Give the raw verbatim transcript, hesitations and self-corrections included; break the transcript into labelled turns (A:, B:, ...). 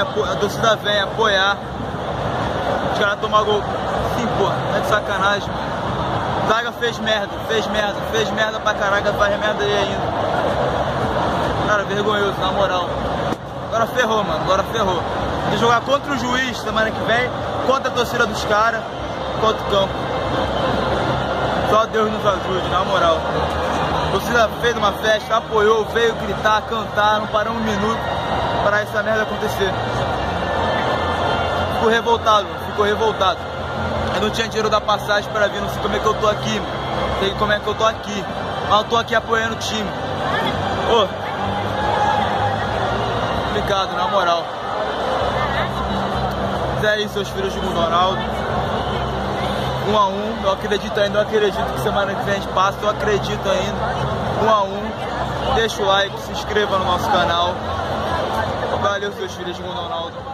A: a torcida vem apoiar. Os caras tomam gol. Sim, pô, não é de sacanagem. Zaga fez merda, fez merda, fez merda pra caraca, faz merda aí ainda. Cara, vergonhoso, na moral. Agora ferrou, mano, agora ferrou. Tem que jogar contra o juiz semana que vem, contra a torcida dos caras, contra o campo. Só Deus nos ajude, na moral. A torcida fez uma festa, apoiou, veio gritar, cantar, não parou um minuto para essa merda acontecer. Ficou revoltado, ficou revoltado. Eu não tinha dinheiro da passagem para vir, não sei como é que eu tô aqui, mano. Não sei como é que eu tô aqui. Mas eu tô aqui apoiando o time. Ô, complicado, na moral. Mas é isso, seus filhos de Mundo Ronaldo. Um a um, eu acredito ainda, eu acredito que semana que vem a gente passa, eu acredito ainda. Um a um. Deixa o like, se inscreva no nosso canal. Valeu, seus filhos de Mundo Ronaldo.